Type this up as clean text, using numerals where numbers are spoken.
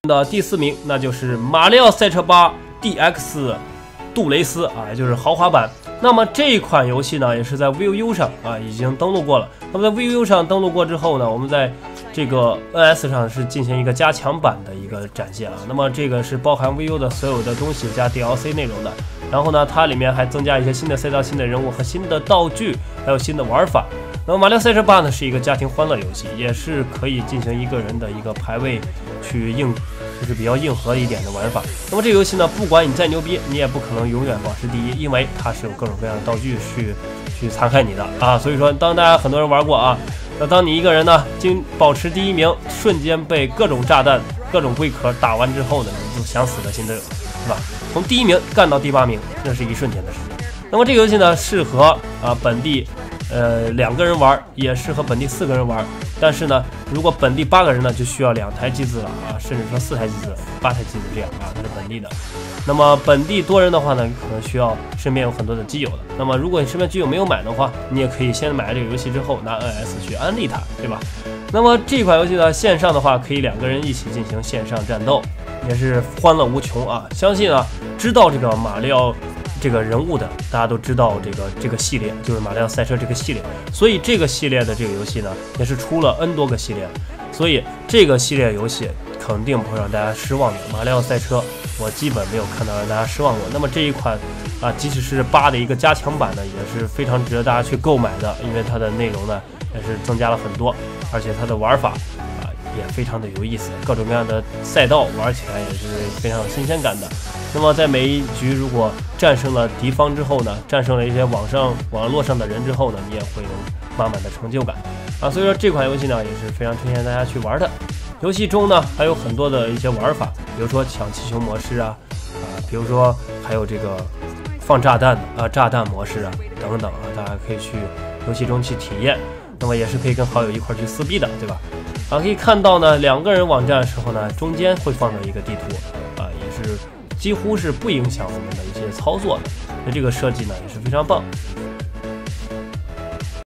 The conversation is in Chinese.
的第4名，那就是马里奥赛车8 DX 杜蕾斯啊，也就是豪华版。那么这款游戏呢，也是在 VU 上啊已经登录过了。那么在 VU 上登录过之后呢，我们在这个 NS 上是进行一个加强版的一个展现啊。那么这个是包含 VU 的所有的东西加 DLC 内容的。然后呢，它里面还增加一些新的赛道、新的人物和新的道具，还有新的玩法。那么马里奥赛车8呢，是一个家庭欢乐游戏，也是可以进行一个人的一个排位去就是比较硬核一点的玩法。那么这个游戏呢，不管你再牛逼，你也不可能永远保持第一，因为它是有各种各样的道具去残害你的啊。所以说，当大家很多人玩过啊，那当你一个人呢，保持第1名，瞬间被各种炸弹、各种龟壳打完之后呢，你就想死的心都有，是吧？从第1名干到第8名，那是一瞬间的事情。那么这个游戏呢，适合本地2个人玩，也适合本地4个人玩。但是呢，如果本地8个人呢，就需要2台机子了啊，甚至说4台机子、8台机子这样啊，它是本地的。那么本地多人的话呢，可能需要身边有很多的基友的。那么如果你身边基友没有买的话，你也可以先买了这个游戏之后拿 NS 去安利它，对吧？那么这款游戏呢，线上的话可以2个人一起进行线上战斗，也是欢乐无穷啊！相信啊，知道这个马里奥这个人物的，大家都知道这个系列就是马里奥赛车这个系列，所以这个系列的这个游戏呢，也是出了 N 多个系列，所以这个系列游戏肯定不会让大家失望的。马里奥赛车我基本没有看到让大家失望过。那么这一款啊，即使是8的一个加强版呢，也是非常值得大家去购买的，因为它的内容呢也是增加了很多，而且它的玩法也非常的有意思，各种各样的赛道玩起来也是非常有新鲜感的。那么在每一局如果战胜了敌方之后呢，战胜了一些网络上的人之后呢，你也会有满满的成就感啊。所以说这款游戏呢也是非常推荐大家去玩的。游戏中呢还有很多的一些玩法，比如说抢气球模式比如说还有这个放炸弹炸弹模式等等大家可以去游戏中去体验。那么也是可以跟好友一块去撕逼的，对吧？可以看到呢，2个人网站的时候呢，中间会放着一个地图也是几乎是不影响我们的一些操作的。那这个设计呢也是非常棒。